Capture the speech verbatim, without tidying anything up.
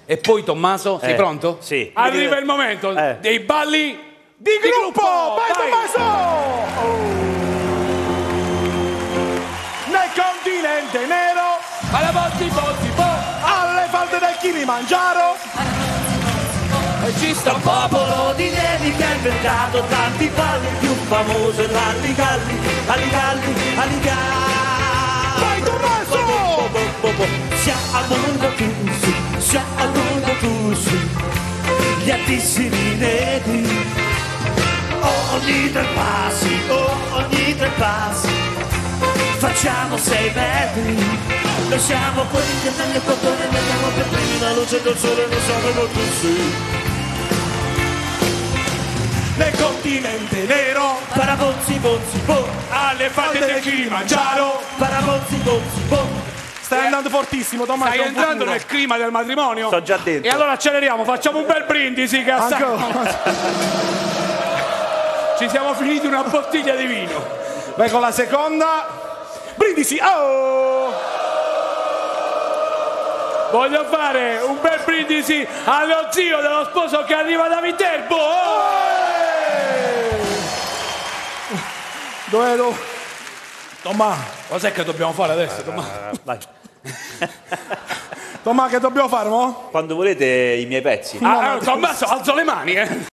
E poi Tommaso, sei Eh, pronto? sì. Arriva il momento Eh. dei balli Di gruppo! Vai, Vai. Tommaso! Oh. Nel continente nero, alla Bozzi Bozzi Bo, alle falde del Kilimangiaro, e ci sta un Popolo di neri che ha inventato tanti balli, più famoso è l'Alligalli, Alligalli, Alligalli. vai Tommaso! Siamo tutti, siamo tutti, gli altissimi neri. Ogni tre passi, ogni tre passi, facciamo sei metri. Noi siamo quelli che nelle cotone andiamo per primi, la luce del sole non siamo tutti. Nel continente nero, Parabozzi, bozzi, bo, alle falde del Kilimangiaro. parabozzi, bozzi, bo. Stai andando fortissimo, Tommaso. Stai entrando nel clima del matrimonio? Sto già dentro. E allora acceleriamo, facciamo un bel brindisi che assai... Ci siamo finiti una bottiglia di vino. Vai con la seconda. Brindisi. Oh! Voglio fare un bel brindisi allo zio dello sposo che arriva da Viterbo. Oh! Dove do... Tommaso, Cos'è che dobbiamo fare adesso? Tommaso? Vai. Tommaso, che dobbiamo fare, mo? Quando volete i miei pezzi. Ah, Tommaso, alzo le mani, eh.